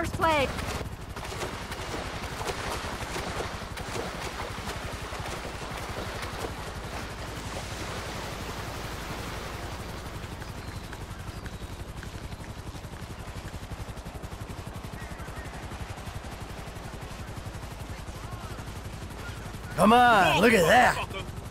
first place. Come on, look at that.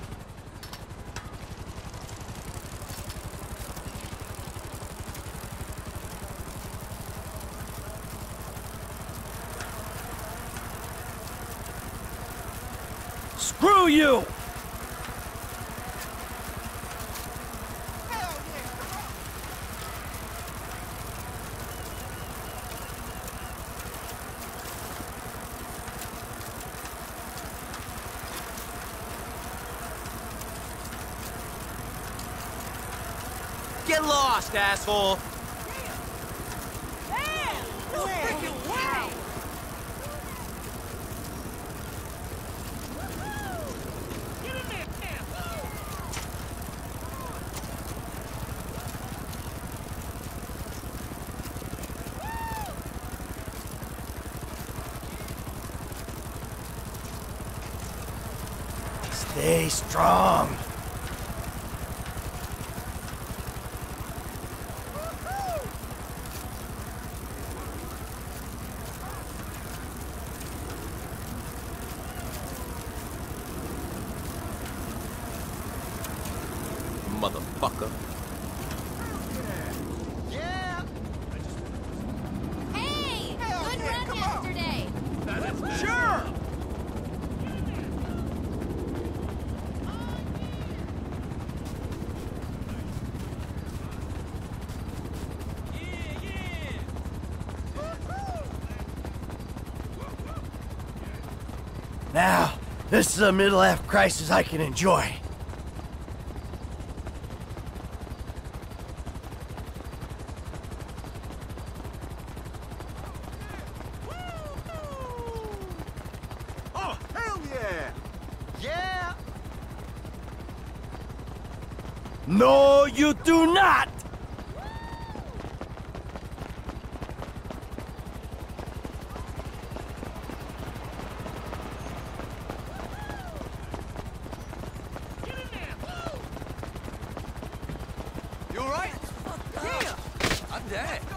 Screw you! Get lost, asshole! Stay strong. Motherfucker. Yeah! Hey! Good run yesterday! Sure! Now, this is a mid-life crisis I can enjoy. Oh, hell yeah! Yeah! No, you do not! You alright? Yeah! I'm dead.